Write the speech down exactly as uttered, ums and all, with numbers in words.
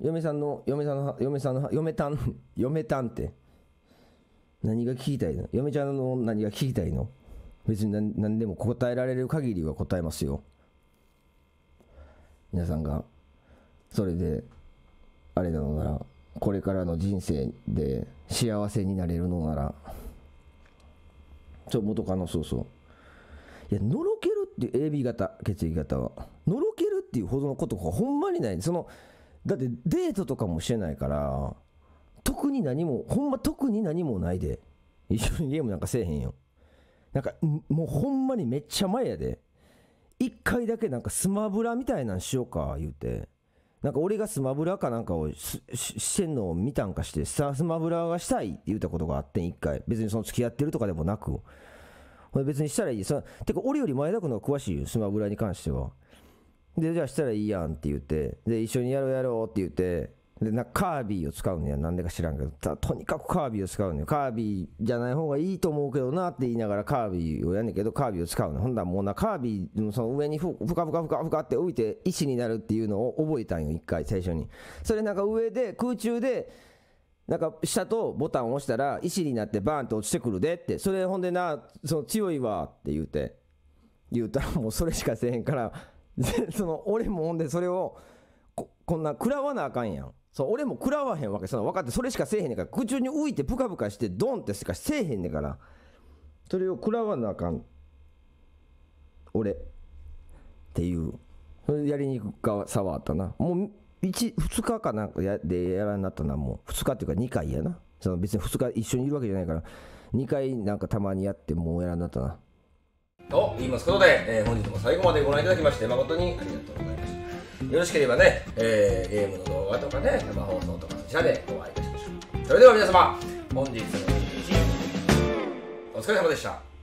嫁さんの嫁さんの嫁さんの嫁たん嫁たんって何が聞きたいの？嫁ちゃんの何が聞きたいの？別に 何, 何でも答えられる限りは答えますよ。皆さんがそれであれなのなら、これからの人生で幸せになれるのなら、ちょ元カノ、そうそう、いやのろけるっていう エービー 型血液型はのろけるっていうほどのことがほんまにない。そのだってデートとかもしてないから特に何もほんま特に何もないで、一緒にゲームなんかせえへんよ。なんかもうほんまにめっちゃ前やで、一回だけなんかスマブラみたいなんしようか言うて、なんか俺がスマブラかなんかを し, し, してんのを見たんかして、さスマブラがしたいって言ったことがあってん一回。別にその付き合ってるとかでもなく、別にしたらいい。そてか俺より前田君の方が詳しいよ、スマブラに関しては。でじゃあしたらいいやんって言って、で一緒にやろうやろうって言って、でなカービィを使うのや、なんでか知らんけど、たとにかくカービィを使うのよ。カービィじゃない方がいいと思うけどなって言いながらカービィをやんねんけど、カービィを使うの。ほんだらもうな、カービィのその上にふふかふかふかふかって浮いて石になるっていうのを覚えたんよ一回最初に。それなんか上で空中でなんか下とボタンを押したら石になってバーンと落ちてくるでって、それほんでな、その強いわって言うて言うたらもうそれしかせえへんからその俺もほんでそれを こ, こんな食らわなあかんやん。そう俺も食らわへんわけ。その分かって、それしかせえへんねんから、空中に浮いてプカプカしてドンってしかせえへんねんから、それを食らわなあかん俺っていう、それやりにくかさはあったな。もういち、ふつかかなんかやでやらんなったな。もうふつかっていうかにかいやな。その別にふつか一緒にいるわけじゃないからにかいなんかたまにやってもうやらんなったなと言いますことで、えー、本日も最後までご覧いただきまして誠にありがとうございました。よろしければね、えー、ゲームの動画とかね、生放送とかそちらでお会いいたしましょう。それでは皆様、本日の一日お疲れ様でした。